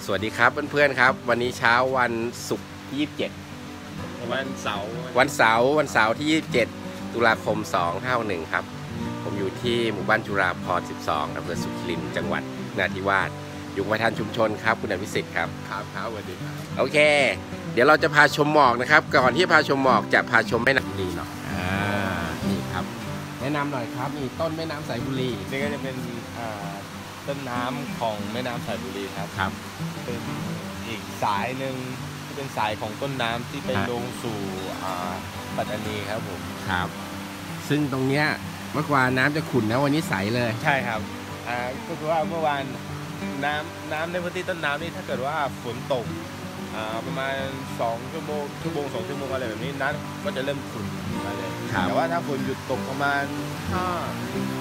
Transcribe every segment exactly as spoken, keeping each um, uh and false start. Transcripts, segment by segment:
สวัสดีครับเพื่อนๆครับวันนี้เช้าวันศุกร์ที่ยี่สิบเจ็ดวันเสาร์วันเสาร์วันเสาร์ที่ยี่สิบเจ็ดตุลาคมสองห้าหนึ่งครับผมอยู่ที่หมู่บ้านจุฬาภรณ์สิบสองอำเภอสุขิรินจังหวัดนราธิวาสอยู่ประธานชุมชนครับคุณอภิสิทธิ์ครับครับครับสวัสดีครับโอเคเดี๋ยวเราจะพาชมหมอกนะครับก่อนที่จะพาชมหมอกจะพาชมแม่น้ำบุรีหน่อยอ่านี่ครับแนะนำหน่อยครับนี่ต้นแม่น้ำสายบุรีนี่ก็จะเป็นต้นน้ำของแม่น้ำสายบุรีครับครับเป็นอีกสายหนึ่งที่เป็นสายของต้นน้ำที่ไปลงสู่ปัตตานีครับผมครับซึ่งตรงเนี้ยเมื่อวานน้ำจะขุ่นนะวันนี้ใสเลยใช่ครับอ่าก็คือว่าเมื่อวานน้ำน้ำในพื้นที่ต้นน้ำนี่ถ้าเกิดว่าฝนตกอ่าประมาณสองชั่วโมงชั่วโมงสองชั่วโมงอะไรแบบนี้น้ำก็จะเริ่มขุ่นมาเลยแต่ว่าถ้าฝนหยุดตกประมาณห้าถึง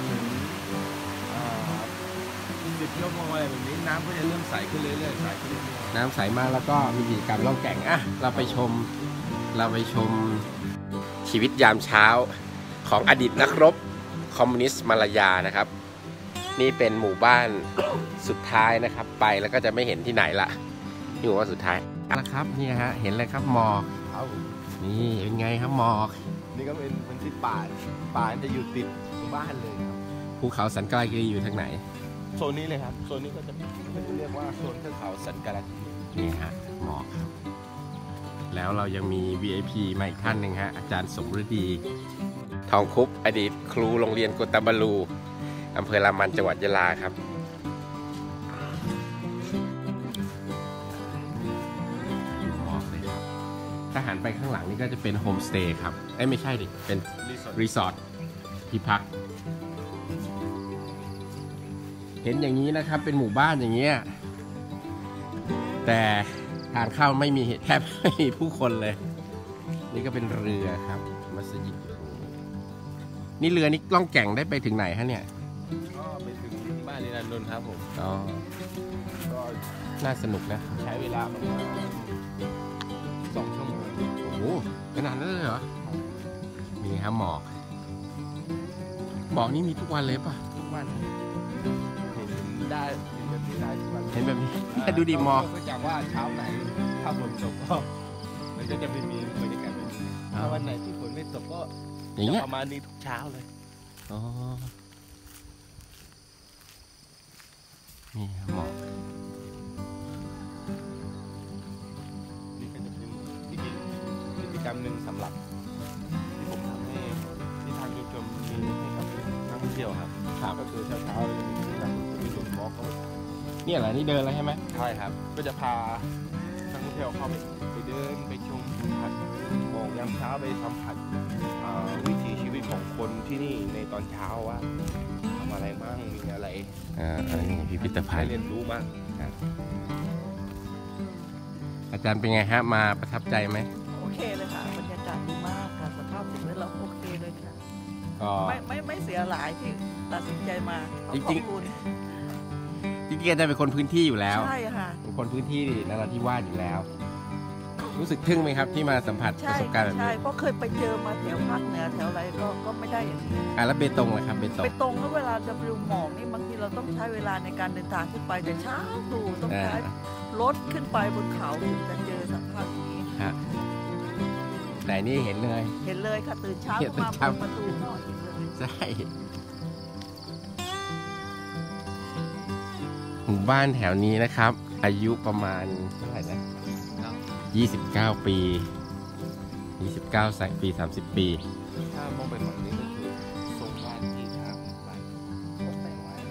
สิบชั่วโมงอะไรแบบนี้น้ำก็จะเริ่มใสขึ้นเรื่อยๆใสขึ้นเรื่อยๆน้ำใสมากแล้วก็มีกิจกรรมล่องแก่งอ่ะเราไปชมเราไปชมชีวิตยามเช้าของอดีตนักรบคอมมิวนิสต์มาลายานะครับนี่เป็นหมู่บ้านสุดท้ายนะครับไปแล้วก็จะไม่เห็นที่ไหนละนี่หมู่บ้านสุดท้ายนะครับนี่ฮะเห็นเลยครับหมอกนี่เป็นไงครับหมอกนี่ก็เป็นเป็นที่ป่าป่าจะอยู่ติดบ้านเลยครับภูเขาสันกาลากีอยู่ทางไหนโซนนี้เลยครับโซนนี้ก็จะเรียกว่าโซนเทือกเขาสันกาลากีนี่ฮะหมอกครับแล้วเรายังมี วี ไอ พี มาอีกท่านหนึ่งฮะอาจารย์สมฤดีทองคุปอดีตครูโรงเรียนกุตบาลูอำเภอรามันจังหวัดยะลาครับหมอกเลยครับถ้าหันไปข้างหลังนี่ก็จะเป็นโฮมสเตย์ครับเอ้ยไม่ใช่ดิเป็นรีสอร์ทที่พักเห็นอย่างนี้นะครับเป็นหมู่บ้านอย่างเงี้ยแต่ทางเข้าไม่มีแทบไม่มีผู้คนเลยนี่ก็เป็นเรือครับมัสยิดนี่เรือนี่ล่องแก่งได้ไปถึงไหนฮะเนี่ยก็ไปถึงที่บ้านลีนันนนท์ครับผมอ๋อก็น่าสนุกนะใช้เวลาประมาณสองชั่วโมงโอ้โหขนาดนั้นเลยเหรอมีฮะหมอกหมอกนี่มีทุกวันเลยป่ะทุกวันเห็นได้เห็นแบบนี้ได้ทุกวันเห็นแบบนี้ดูดิหมอกก็จากว่าเช้าไหนถ้าฝนตกก็มันก็จะไม่มีบรรยากาศแบบนี้ถ้าวันไหนที่ฝนไม่ตกก็อย่างเงี้ยประมาณนี้ทุกเช้าเลยอ๋อนี่หมอกนี่ก็จะเป็นกิจกรรมหนึ่งสำหรับที่ผมทำให้ที่ทางชุมชนมีให้กับนักท่องเที่ยวครับครับก็คือเช้าเช้าเลยมีนักท่องเที่ยวมีส่วนบอกเขาเนี่ยเหรอนี่เดินแล้วใช่ไหมใช่ครับก็จะพานักท่องเที่ยวเข้าไปไปเดินไปชมสัมผัสมองยามเช้าไปสัมผัสวิถีชีวิตของคนที่นี่ในตอนเช้าว่าทำอะไรบ้างมีอะไรอ่าอะไรนี่พิพิธภัณฑ์เรียนรู้บ้างอาจารย์เป็นไงฮะมาประทับใจไหมโอเคเลยค่ะบรรยากาศดีมากค่ะสภาพสิ่งแวดล้อมโอเคเลยค่ะก็ไม่ไม่ไม่เสียหลายที่ตัดสินใจมาจริงจริงจริงๆจะเป็นคนพื้นที่อยู่แล้วใช่ค่ะเป็นคนพื้นที่นราธิวาสอยู่แล้วรู้สึกทึ่งไหมครับที่มาสัมผัสประสบการณ์แบบนี้ใช่เพราะเคยไปเจอมาแถวภาคเหนือแถวอะไรก็ก็ไม่ได้อย่างนี้อ่ะแล้วเบตงเลยครับเบตงเบตงแล้วเวลาจะไปดูหมอกนี่บางทีเราต้องใช้เวลาในการเดินทางขึ้นไปแต่เช้าดูต้องใช้รถขึ้นไปบนเขาถึงจะเจอสภาพอย่างนี้ฮะแต่นี่เห็นเลยเห็นเลยค่ะตื่นเช้ามาเปิดประตูหน่อยเลยใช่หมู่บ้านแถวนี้นะครับอายุประมาณเท่าไหร่นะยี่สิบเก้าปียี่สิบเก้าปีสามสิบปีถ้ามองไปฝั่งนี้ก็คือโซนบ้านที่ทางไปตกแต่งไว้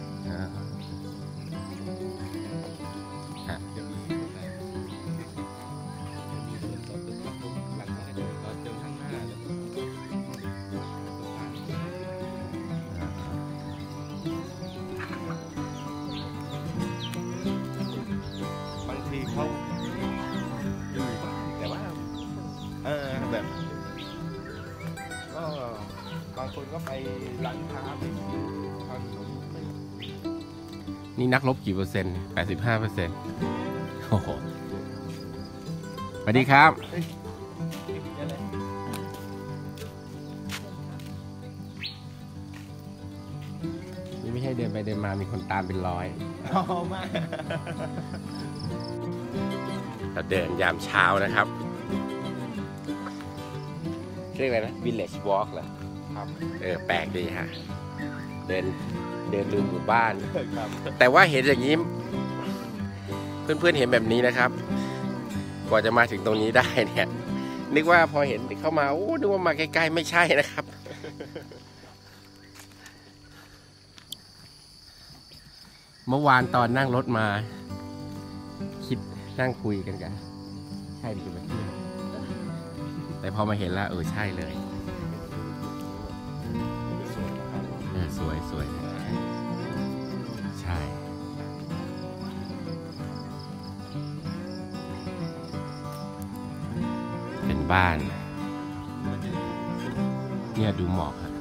ฮะจะมีตกแต่งจะมีส่วนต่อตึกหลังหลังจากเดินก็เดินข้างหน้าแล้วบางทีเขาเออแบบก็บางคนก็ไปร้านค้าไปทานขนมนี่นักรบกี่เปอร์เซ็นต์แปดสิบห้าเปอร์เซ็นต์โอ้โหสวัสดีครับนี่ไม่ใช่เดินไปเดินมามีคนตามเป็นร้อยอ๋อมากเราเดินยามเช้านะครับเรียกอะไรนะ village walk เหรอครับเออแปลกดีฮะเดินเดินดูหมู่บ้านครับแต่ว่าเห็นอย่างนี้ เพื่อนๆเห็นแบบนี้นะครับ กว่าจะมาถึงตรงนี้ได้เนี่ยนึกว่าพอเห็นเข้ามาโอ้นึกว่ามาใกล้ๆไม่ใช่นะครับ เมื่อวานตอนนั่งรถมา คิดนั่งคุยกันกันใช่ดีกว่าเที่ยวแต่พอมาเห็นแล้วเออใช่เลยเออสวยสวยใช่เป็นบ้านเนี่ยดูหมอกครับ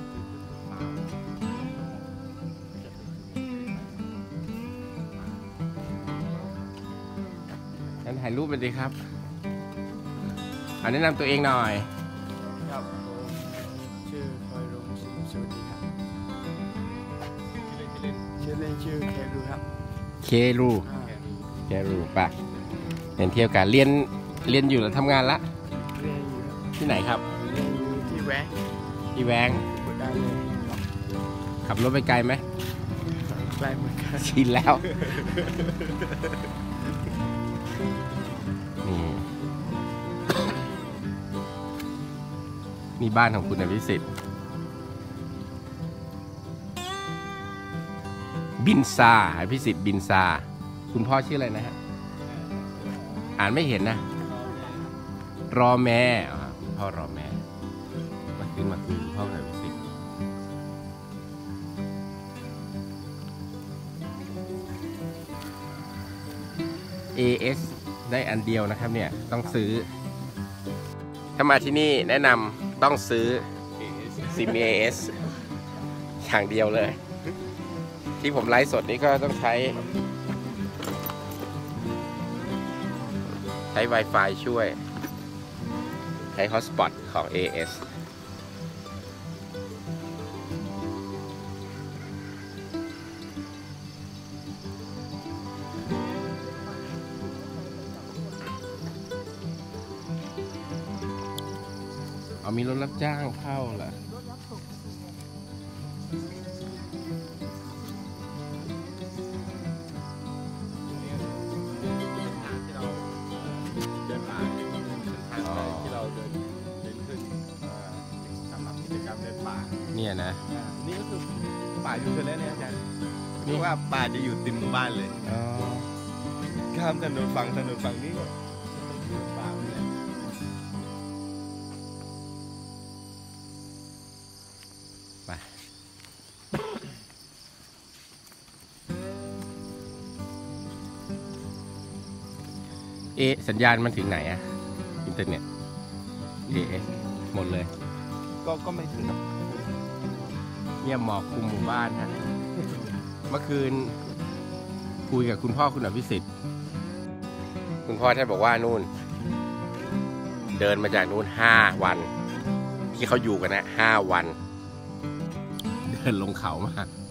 งั้นถ่ายรูปไปดีครับอันแนะนำตัวเองหน่อยครับผมชื่อพลอยรงค์สิงห์สวัสดีครับชื่อเล่นชื่อเครูครับเครูอ่าเครูปะเรียนเที่ยวกันเรียนเรียนอยู่หรือทำงานละเรียนอยู่ครับที่ไหนครับเรียนอยู่ที่แวงที่แวงกดได้เลยครับขับรถไปไกลไหมใกล้เหมือนกันชินแล้ว นี่นี่บ้านของคุณอภิสิทธิ์บินซาอภิสิทธิ์บินซาคุณพ่อชื่ออะไรนะฮะอ่านไม่เห็นนะ รอแม่อ๋อคุณพ่อรอแม่มาขึ้นมาคุยคุณพ่อกับอภิสิทธิ์ เอ เอส ได้อันเดียวนะครับเนี่ยต้องซื้อ ถ้ามาที่นี่แนะนำต้องซื้อซิม เอ เอส อย่างเดียวเลย ที่ผมไลฟ์สดนี้ก็ต้องใช้ ใช้ Wi-Fi ช่วย ใช้ Hotspot ของ เอ เอส เอามีรถรับจ้างเข้าเหรอเดินป่าทางไปที่เราเดินเดินขึ้นสำหรับกิจกรรมเดินป่าเนี่ยนะนี่ก็คือป่ายูเทเลสเนี่ยอาจารย์นี่ว่าป่าจะอยู่ติดหมู่บ้านเลยอ๋อข้ามถนนฝั่งถนนฝั่งนี้ก็ป่าเลยไป เอะสัญญาณมันถึงไหนอะอินเทอร์เน็ต เอ เอส หมดเลยก็ก็ไม่ถึงครับเนี่ยหมอกคลุมหมู่บ้านฮะ เมื่อคืนคุยกับคุณพ่อคุณอภิสิทธิ์ คุณพ่อท่านบอกว่านู่น เดินมาจากนู่นห้าวัน ที่เขาอยู่กันนะห้าวัน เดินลงเขามา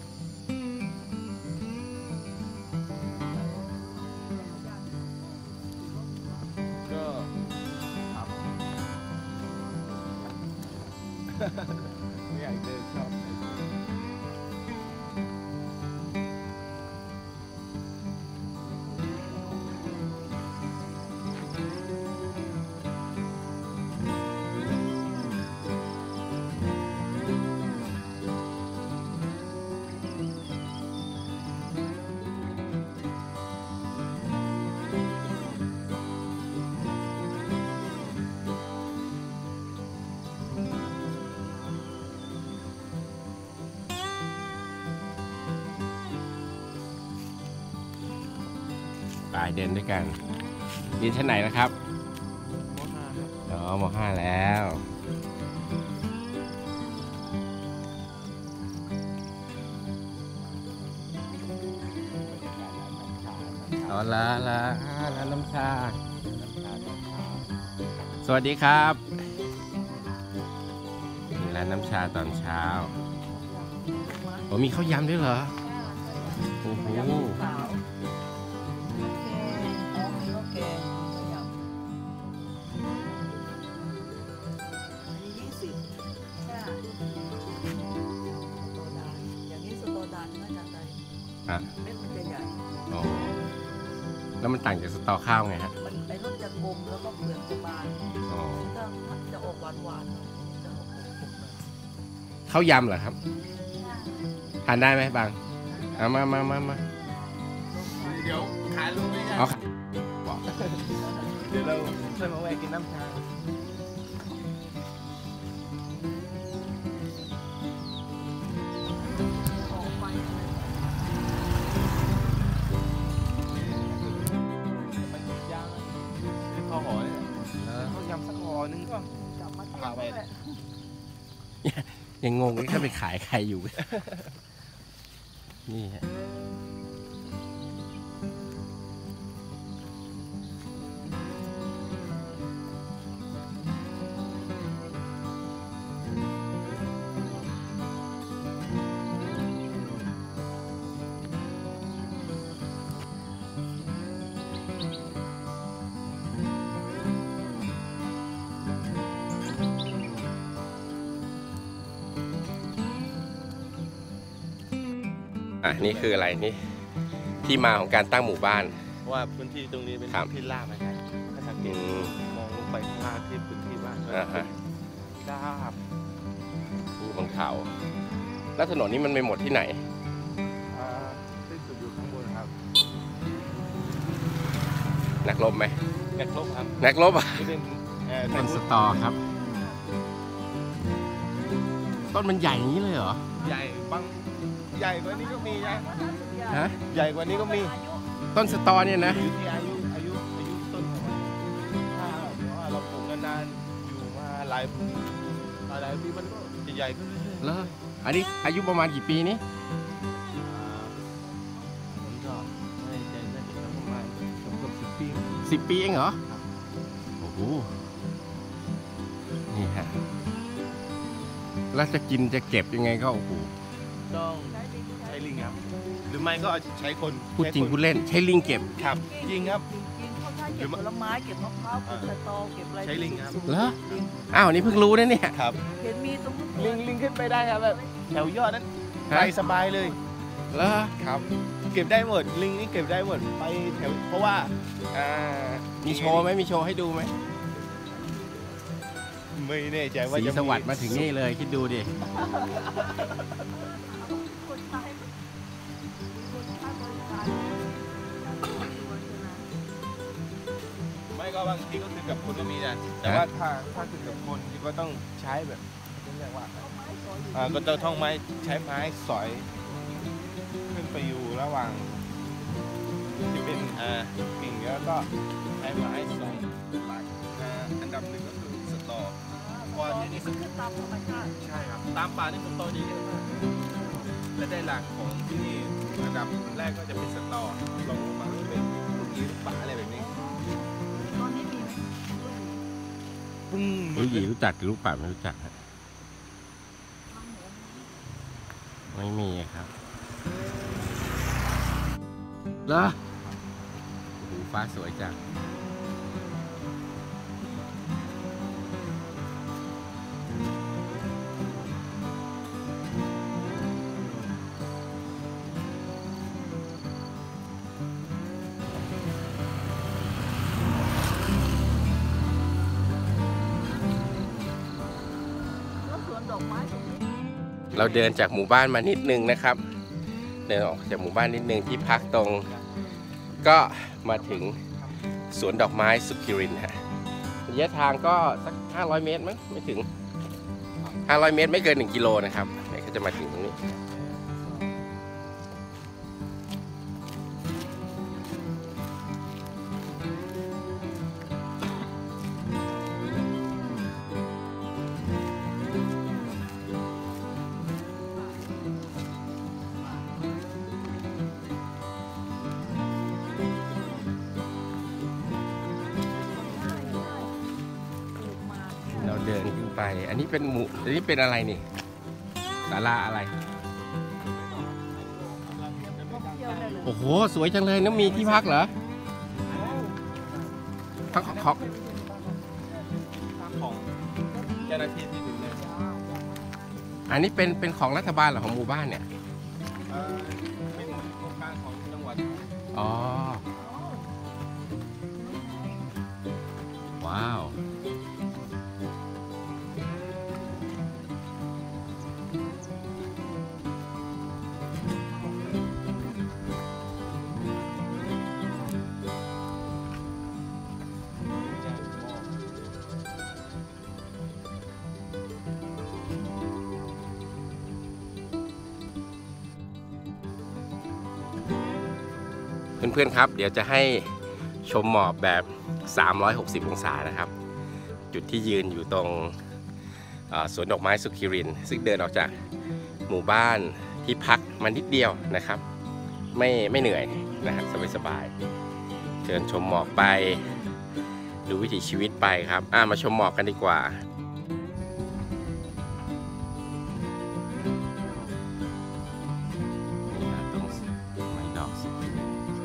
ก็ครับไม่อยากเดินชอบไปเดินด้วยกันเรียนชั้นไหนนะครับมห้าครับอ๋อมห้าแล้วอ๋อละละร้านน้ำชา สวัสดีครับนี่ร้านน้ำชาตอนเช้าโอ้มีข้าวยำด้วยเหรอ โอ้โหขาวแกงอ๋อมีข้าวแกงอ่ะเม็ดมันจะใหญ่อ๋อแล้วมันต่างจากสตอข้าวไงฮะมันไอ้รสจะกลมแล้วก็เปลือกจะบางอ๋อก็จะออกหวานหวานๆจะออกขมๆหน่อยข้าวยำเหรอครับทานได้ไหมบางเอามามามามาเดี๋ยวขายลูกไม่ได้เอาเดี๋ยวเราค่อยมาแวะกินน้ำชาออกไปไปกินย่างข้าวห่อเนี่ยข้าวยำสักห่อนึงก็กลับมาเที่ยวพาไปแหละยังงงว่าเขาไปขายใครอยู่ นี่ฮะอ่ะนี่คืออะไรนี่ที่มาของการตั้งหมู่บ้านเพราะว่าพื้นที่ตรงนี้เป็นครับพื้นที่ลาบนะครับถ้าสังเกอืตมมองลงไปข้างล่างที่พื้นที่บ้านอ่าฮะลาบอยู่บนเขาแล้วถนนนี้มันไปหมดที่ไหนอ่าที่สุดอยู่ข้างบนครับนักรบไหมแกะครบครับนักรบอ่ะนี่เป็นเอ่อต้นสตอครับ ต้นมันใหญ่อย่างนี้เลยเหรอใหญ่บางใหญ่กว่านี้ก็มีนะฮะใหญ่กว่านี้ก็มีต้นสตอเนี่ยนะอยู่ที่อายุอายุอายุต้นของมันถ้าเพราะว่าเราปลูกนานๆอยู่มาหลายหลายปีมันก็จะใหญ่ขึ้นเรื่อยแล้ว อันนี้อายุประมาณกี่ปีนี้ๆอ่าผมก็ไม่แน่ใจน่าจะประมาณเกือบเกือบสิบปีสิบปีเองเหรอครับโอ้โห นี่ฮะ แล้วจะกินจะเก็บยังไงก็โอ้โหต้องใช้ลิงครับ หรือไม่ก็ใช้คนพูดจริงใช้คนพูดเล่น ใช้ลิงเก็บครับจริงครับจริงๆเขาใช้เก็บผลไม้เก็บมะพร้าวเก็บสตอเก็บอะไรใช้ลิงครับสูเหรอลิงอ้าวนี่เพิ่งรู้นะเนี่ยครับเห็นมีตรงนู้นลิงลิงขึ้นไปได้ครับแบบแถวยอดนั้นฮะไปสบายเลยแล้วครับ เก็บได้หมดลิงนี่เก็บได้หมดไปแถวเพราะว่าอ่ามีโชว์ไหมมีโชว์ให้ดูไหมไม่แน่ใจว่าสีจะสวัสดิ์มาถึงนี่เลย คิดดูดิคนใช้คนใช้บริการไม่ก็บางทีก็คือกับคนก็มีนะแต่ว่าถ้าถ้าคือกับคนที่ก็ต้องใช้แบบเรียกว่าอ่าก็จะท่องไม้ใช้ไม้สอย ขึ้นไปอยู่ระหว่างที่เป็นอ่ากิ่งแล้วก็ใช้ไม้สอยหลักอ่าอันดับหนึ่งก็คือสตอเพราะว่าที่นี่มันขึ้นตามธรรมชาติใช่ครับตามป่านี่สตอจะเยอะมากและได้หลักของที่นี่อันดับแรกก็จะเป็นสตอลองลงมาก็เป็นลูกยีลูกป่าอะไรแบบนี้ตอนนี้มีไหมเพิ่งรู้หยีรู้จักหรือรู้ป่าไม่รู้จักฮะไม่มีครับเหรอโอ้โหฟ้าสวยจังแล้วสวนดอกไม้ตรงนี้เราเดินจากหมู่บ้านมานิดนึงนะครับ เดินออกจากหมู่บ้านนิดนึงที่พักตรง ก็มาถึงสวนดอกไม้สุขิรินทร์ฮะระยะทางก็สักห้าร้อยเมตรมั้งไม่ถึงห้าร้อยเมตรไม่เกินหนึ่งกิโลนะครับเนี่ยก็จะมาถึงตรงนี้ เราเดินขึ้นไป อันนี้เป็นหมู่อันนี้เป็นอะไรนี่ศาลาอะไรท่องเที่ยวได้เลยโอ้โห สวยจังเลยน้ำมีที่พักเหรอพักของของเจ้าหน้าที่ที่ดูแลอันนี้เป็นเป็นของรัฐบาลเหรอของหมู่บ้านเนี่ยเอ่อเป็นโครงการอ๋อ ว้าว เพื่อนๆครับเดี๋ยวจะให้ชมหมอกแบบ สามร้อยหกสิบ องศานะครับ จุดที่ยืนอยู่ตรงสวนดอกไม้สุขิรินทร์ซึ่งเดินออกจากหมู่บ้านที่พักมันนิดเดียวนะครับ ไม่ไม่เหนื่อยนะครับสบายๆเชิญชมหมอกไปดูวิถีชีวิตไปครับอ่ะมาชมหมอกกันดีกว่านี่นะตรงไม้ดอกสุขิรินทร์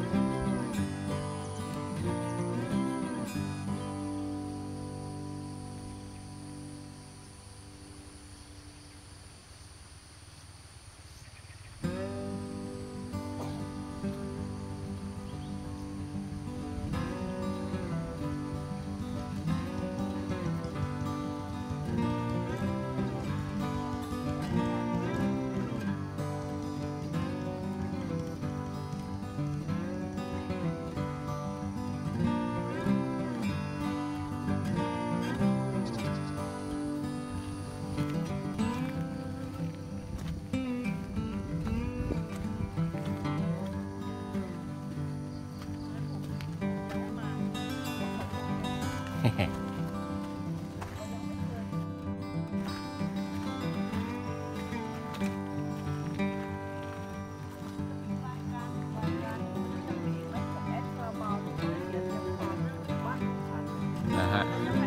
นะฮะ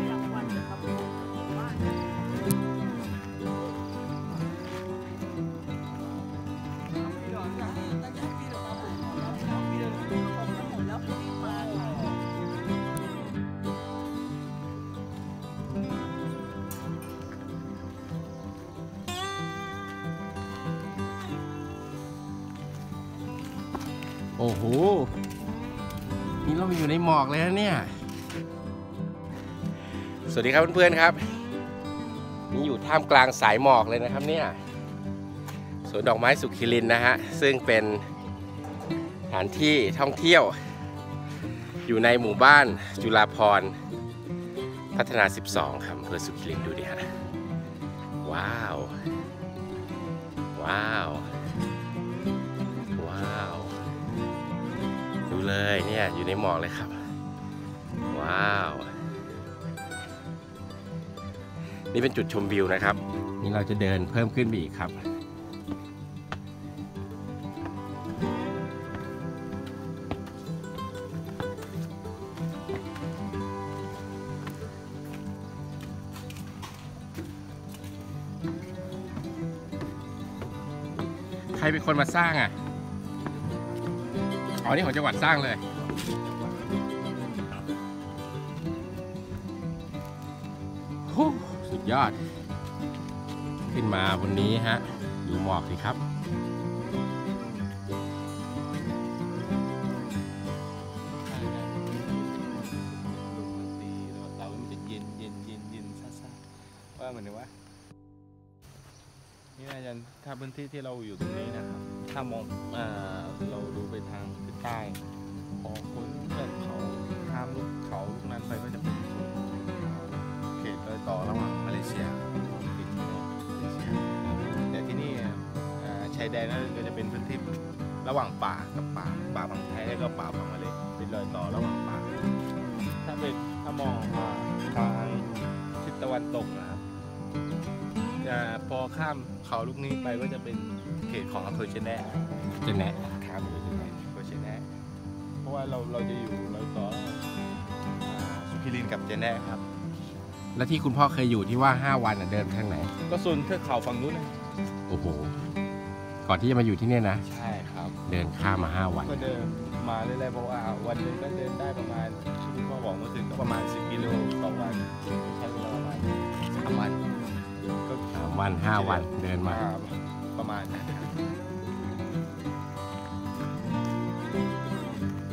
โอ้โหนี่เราอยู่ในหมอกเลยนะเนี่ยสวัสดีครับเพื่อนๆครับนี่อยู่ท่ามกลางสายหมอกเลยนะครับเนี่ยสวนดอกไม้สุขิรินทร์นะฮะซึ่งเป็นสถานที่ท่องเที่ยวอยู่ในหมู่บ้านจุฬาภรณ์พัฒนาสิบสองครับอำเภอสุขิรินทร์ดูดิฮะว้าวว้าวว้าวดูเลยเนี่ยอยู่ในหมอกเลยครับว้าวนี่เป็นจุดชมวิวนะครับนี่เราจะเดินเพิ่มขึ้นไปอีกครับใครเป็นคนมาสร้างอ่ะอ๋อนี่ของจังหวัดสร้างเลยสุดยอดขึ้นมาบนนี้ฮะดูหมอกสิครับเรามันจะเย็นเย็นเย็นเย็นซ่าๆว่าเหมือนว่านี่อาจารย์ถ้าพื้นที่ที่เราอยู่ตรงนี้นะครับถ้ามองเราดูไปทางทิศใต้พอพ้นเกิดเขาข้ามลูกเขาลูกนั้นไปก็จะเป็นเขตรอยต่อระหว่างมาเลเซียแต่ที่นี่ชายแดนนั่นก็จะเป็นพื้นที่ระหว่างป่ากับป่าป่าฝั่งไทยแล้วก็ป่าฝั่งมาเลเป็นรอยต่อระหว่างป่าถ้าเป็นถ้ามองทางทิศตะวันตกนะครับพอข้ามเขาลูกนี้ไปก็จะเป็นเขตของอำเภอเชแนะเชแนะครับอำเภอเชแนะอำเภอเชแนะเพราะว่าเราเราจะอยู่รอยต่อสุขิรินทร์กับเชแนะครับแล้วที่คุณพ่อเคยอยู่ที่ว่าห้าวันเดินทางไหนก็ส่วนเทือกเขาฝั่งนู้นนะโอ้โหก่อนที่จะมาอยู่ที่นี่นะใช่ครับเดินข้ามมาห้าวันก็เดินมาเรื่อยๆเพราะว่าวันนึงก็เดินได้ประมาณที่คุณพ่อบอกเมื่อถึงก็ประมาณสิบกิโลต่อวันใช้เวลาประมาณสามวันก็สามวันห้าวันเดินมาประมาณ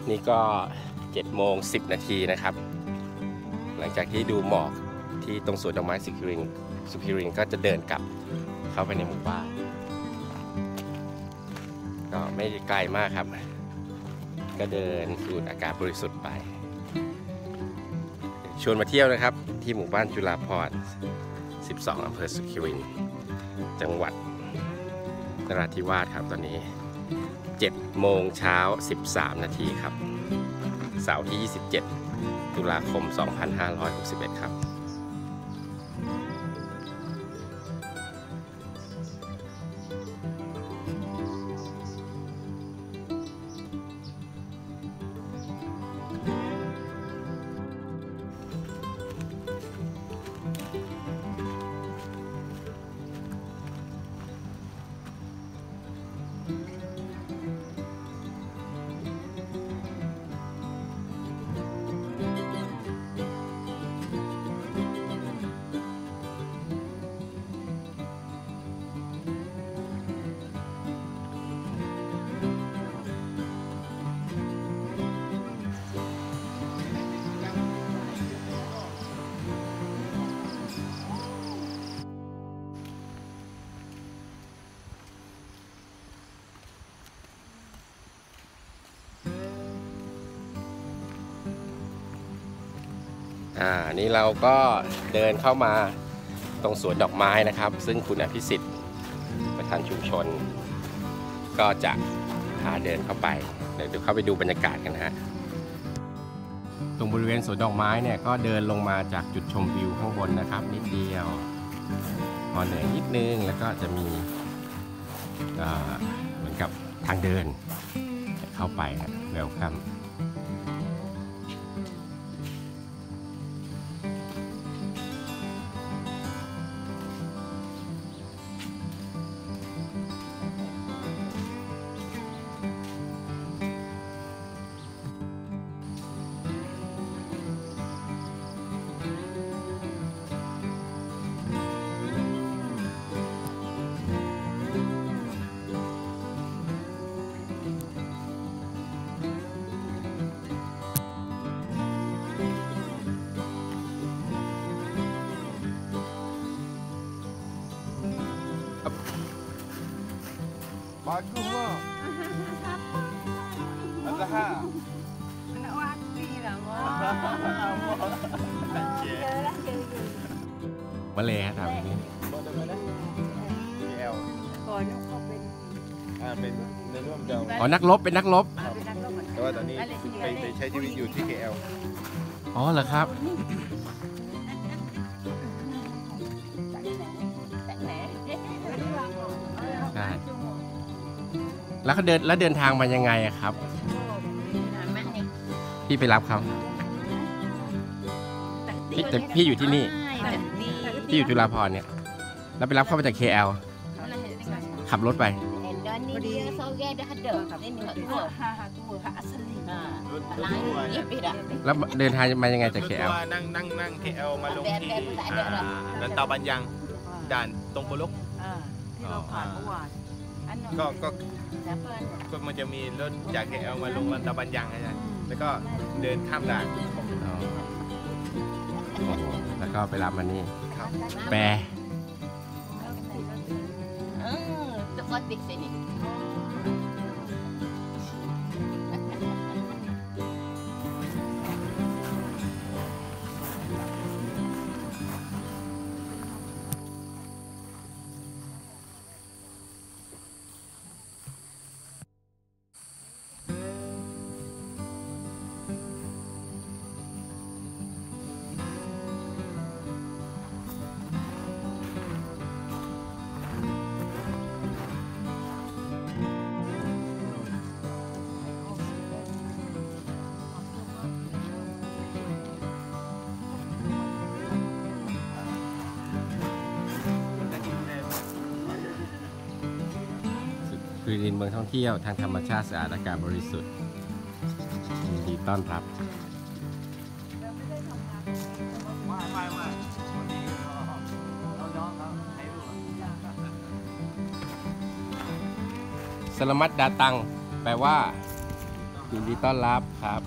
นี่ก็เจ็ดโมงสิบนาทีนะครับหลังจากที่ดูหมอกที่ตรงสวนดอกไม้สุพิรินสุพิรินก็จะเดินกลับเข้าไปในหมู่บ้านก็ไม่ไกลมากครับก็เดินสูดอากาศบริสุทธิ์ไปชวนมาเที่ยวนะครับที่หมู่บ้านจุฬาภรณ์สิบสองอำเภอสุขิรินทร์จังหวัดนราธิวาสครับตอนนี้เจ็ดโมงเช้าสิบสามนาทีครับเสาร์ที่ยี่สิบเจ็ดตุลาคมสองพันห้าร้อยหกสิบเอ็ดครับอ่านี่เราก็เดินเข้ามาตรงสวนดอกไม้นะครับซึ่งคุณอภิสิทธิ์ประธานชุมชนก็จะพาเดินเข้าไปเดี๋ยวเข้าไปดูบรรยากาศกันนะฮะตรงบริเวณสวนดอกไม้เนี่ยก็เดินลงมาจากจุดชมวิวข้างบนนะครับนิดเดียวพอเหนื่อยนิดนึงแล้วก็จะมีเหมือนกับทางเดินเข้าไปนะเวลคัม bagus mah. Azhar. Nak wati lah mah. มาเลยฮะถามนี้ Boleh mana? K L. ก่อนเขาเป็นอ่าเป็นในร่วมเดิมอ๋อนักรบเป็นนักรบเป็นนักร้องเหมือนแต่ว่าตอนนี้ไปไปใช้ชีวิตอยู่ที่ K L อ๋อเหรอครับใช่แล้วเขาเดินแล้วเดินทางมายังไงอะครับพี่ไปรับเขาพี่แต่พี่อยู่ที่นี่พี่อยู่จุฬาภรณ์เนี่ยแล้วไปรับเขามาจาก K L ขับรถไปแล้วเดินทางมายังไงจาก K L นั่งนั่งนั่ง K L มาลงที่ด่านเตาบันยังด่านตรงโปลกที่เราผ่านเมื่อวานก็ก็ก็มันจะมีรถจาก K L มาลงวันตะบันยังนะแล้วก็เดินข้ามด่านอ๋อโอ้โหแล้วก็ไปรับมานี่ครับแปร Tempat di sini. คือดินเมืองท่องเที่ยวทางธรรมชาติสะอาดอากาศบริสุทธิ์ยินดีต้อนรับสลามัดดาตังแปลว่ายินดีต้อนรับครับ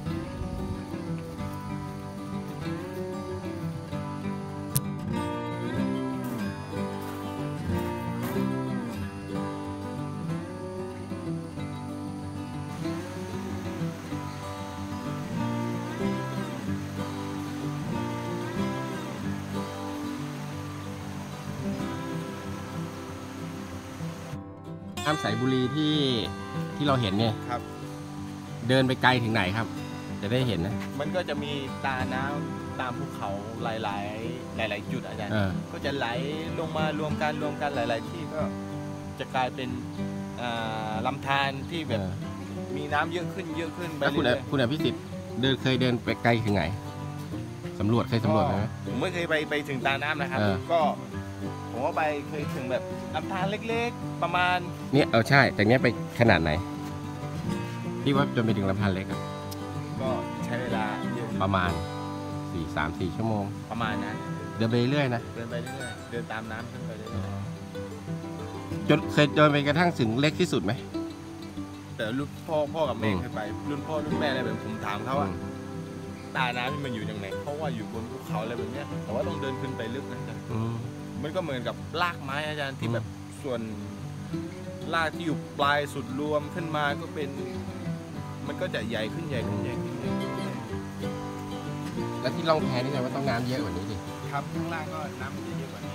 น้ำใสบุรีที่ที่เราเห็นเนี่ยครับเดินไปไกลถึงไหนครับ จะได้เห็นนะมันก็จะมีตาน้ำตามภูเขาหลายๆ หลาย ๆ จุดอาจารย์เออก็จะไหลลงมารวมกันรวมกันหลาย ๆ ที่ก็จะกลายเป็นอ่าลำธารที่แบบเออมีน้ำเยอะขึ้นเยอะขึ้นไปแล้วคุณเรื่ออยคุณอภิสิทธิ์เดินเคยเดินไปไกลถึงไหนสำรวจเคยๆสำรวจไหมก็ผมไม่เคยไปไปถึงตาน้ำนะครับเออก็ผมว่าไปเคยถึงแบบลำธารเล็ก ๆ ประมาณเนี่ยเอาใช่จากเนี้ยไปขนาดไหนที่ว่าจนไปถึงลำพันเล็กอะก็ใช้เวลาเยอะประมาณสี่สามสี่ชั่วโมงประมาณนั้นเดินไปเรื่อยๆนะเดินไปเรื่อยๆเดินตามน้ำขึ้นไปเรื่อยจนเคยเดินไปกระทั่งถึงเล็กที่สุดไหมๆแต่รุ่นพ่อพ่อกับแม่อืมเคยไป รุ่นพ่อรุ่นแม่อะไรแบบผมถามเขาว่า ตาน้ำนี่มันอยู่ยังไงเพราะว่าอยู่บนภูเขาอะไรแบบเนี้ยแต่ว่าต้องเดินขึ้นไปลึกนะอาจารย์อืมมันก็เหมือนกับรากไม้อาจารย์ที่อืมแบบส่วนรากที่อยู่ปลายสุดรวมขึ้นมาก็เป็น มันก็จะใหญ่ขึ้นใหญ่ขึ้นใหญ่ขึ้นใหญ่ขึ้นแล้วที่ล่องแพนี่ไงว่าต้องน้ำเยอะกว่านี้ดิครับข้างล่างก็น้ำมันจะเยอะกว่านี้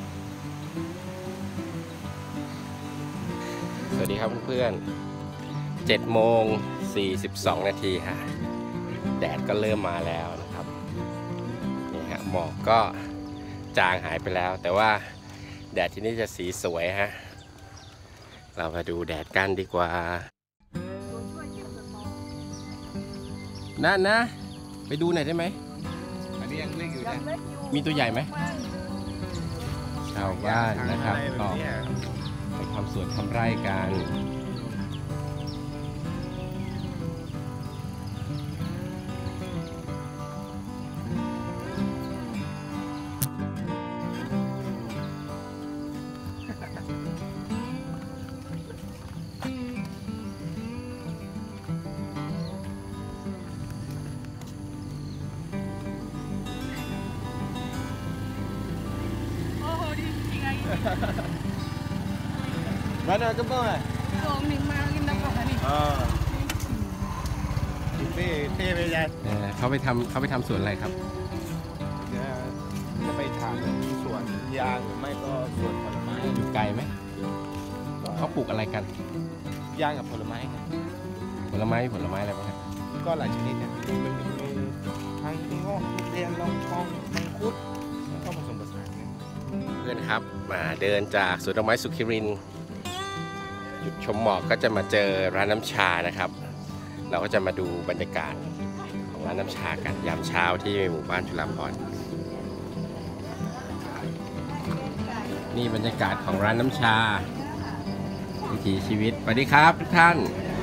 สวัสดีครับเพื่อนๆเจ็ดโมงสี่สิบสองนาทีค่ะแดดก็เริ่มมาแล้วนะครับนี่ฮะหมอกก็จางหายไปแล้ว แต่ว่าแดดที่นี่จะสีสวยฮะเรามาดูแดดกันดีกว่านั่นนะไปดูหน่อยได้ไหมอันนี้ยังเล็กอยู่ยันะงเล็กอยู่มีตัวใหญ่ไหม ชาวบ้านนะครับอะไรก็แบบเนี้ยไปทำสวนทำไร่กัน Mana ke bawah? Kong ni maling na pa ni. อ่าเท่เท่ไปยันเออเขาไปทำเขาไปทำสวนอะไรครับจะจะไปทางสวนยางหรือไม่ก็สวนผลไม้อยู่ไกลไหมเขาปลูกอะไรกันยางกับผลไม้ครับผลไม้ผลไม้อะไรบ้างครับก็หลายชนิดนะมันมีทั้งงอกทุเรียนลองทองมังคุดก็ผสมผสานกันเพื่อนครับมาเดินจากสวนดอกไม้สุขิรินทร์จุดชมหมอกก็จะมาเจอร้านน้ำชานะครับ เราก็จะมาดูบรรยากาศของร้านน้ำชากันยามเช้าที่หมู่บ้านจุฬาภรณ์นี่บรรยากาศของร้านน้ำชาวิถีชีวิตสวัสดีครับทุกท่าน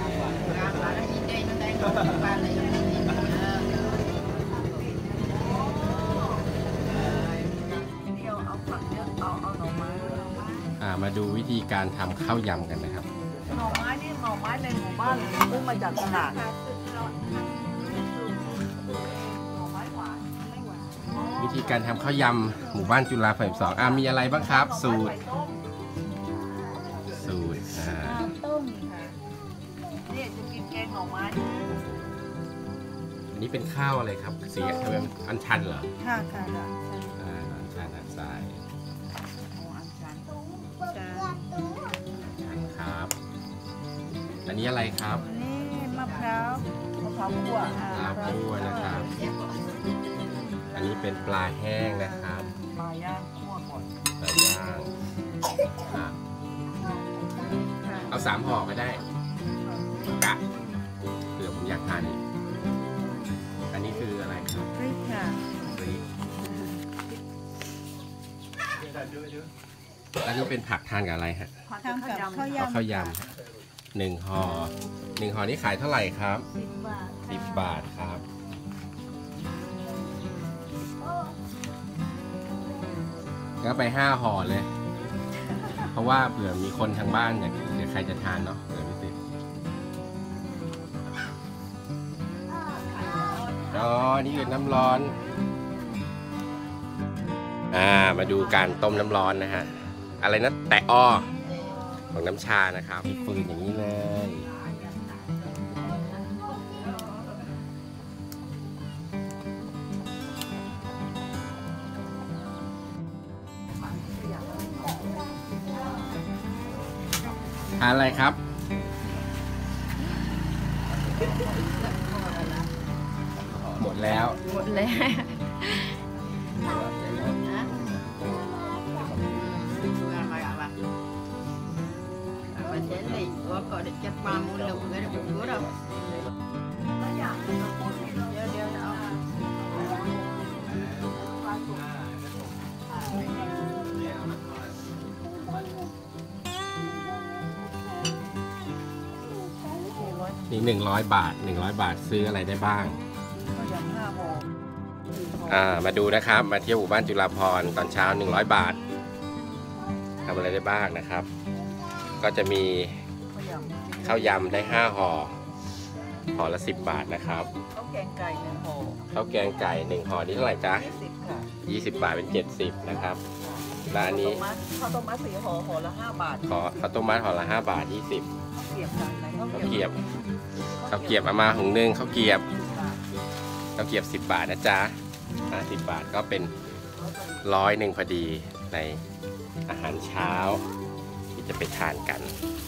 เดียวเอาผักเยอะเอาเอาหน่อไม้อ่ามาดูวิธีการทำข้าวยำกันนะครับหน่อไม้นี่หน่อไม้ในหมู่บ้านเลยซื้อมาจากตลาดหน่อไม้หวานไม่หวานวิธีการทำข้าวยำหมู่บ้านจุฬาภรณ์สองอ่ามีอะไรบ้างครับ สูตร สูตรอ่าต้มค่ะนี่จะกินแกงหน่อไม้อันนี้เป็นข้าวอะไรครับสีทำไมมันอันชันเหรอค่ะค่ะค่ะอ่าอันชันอันทรายโอ้อันชันชันครับ อันนี้อะไรครับนี่มะพร้าวมะพร้าวคั่วปลาคั่วนะครับ อันนี้เป็นปลาแห้งนะครับปลาย่างคั่วก่อนปลาย่างอ่ะเอาสามห่อก็ได้กะเผื่อผมอยากทานอีกอันนี้คืออะไรครับพริกค่ะพริกอันนี้เป็นผักทานกับอะไรฮะทำกับข้าวยเอาข้าวยำหนึ่งห่อหนึ่งห่อนี้ขายเท่าไหร่ครับสิบบาทสิบบาทครับก็ไปห้าห่อเลย เพราะว่าเผื่อมีคนทางบ้านอยากเดี๋ยวใครจะทานเนาะเผื่อไม่ติดอ๋อ นี่คือน้ำร้อน อ่า มาดูการต้มน้ำร้อนนะฮะ อะไรนะ แตะอ้อของน้ำชานะครับมีฟืนอย่างนี้เลย ทานอะไรครับ หมดแล้วหมดแล้วcó được chất ba môn lục cái được bữa đâu นี่หนึ่งร้อยบาทหนึ่งร้อยบาทซื้ออะไรได้บ้างก็อย่างห้าห่ออ่า มาดูนะครับ มาเที่ยวหมู่บ้านจุฬาภรณ์ตอนเช้าหนึ่งร้อยบาททำอะไรได้บ้างนะครับ ก็จะมีข้าวยำได้ห้าห่อห่อละสิบบาทนะครับข้าวแกงไก่หนึ่งห่อข้าวแกงไก่หนึ่งห่อนี่เท่าไหร่จ๊ะยี่สิบค่ะยี่สิบบาทเป็นเจ็ดสิบนะครับและอันนี้ข้าวต้มมัดสี่ห่อห่อละห้าบาทขอข้าวต้มมัดห่อละห้าบาทยี่สิบข้าวเกรียบค่ะไหนข้าวข้าวเกเกรีรียยบบข้าวเกรียบเอามาหุงหนึ่งข้าวเกรียบบาทข้าวเกรียบสิบบาทนะจ๊ะห้าสิบบาทก็เป็นร้อยหนึ่งพอดีในอาหารเช้าที่จะไปทานกัน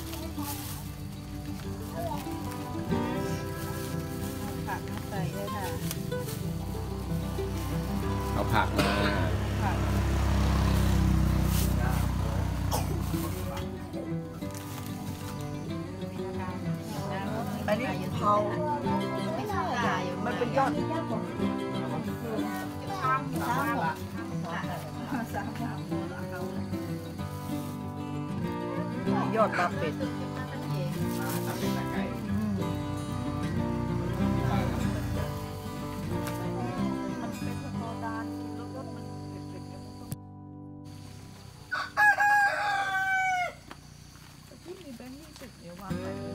ผักใส่เลยค่ะเอาผักมาอันนี้เผามันเป็นยอดยอดปลาเป็ดที่มีแบงค์ยี่สิบเดี๋ยววางไปเลย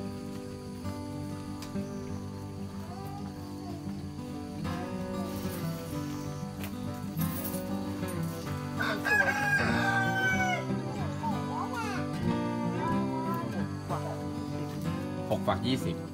หกฝักยี่สิบ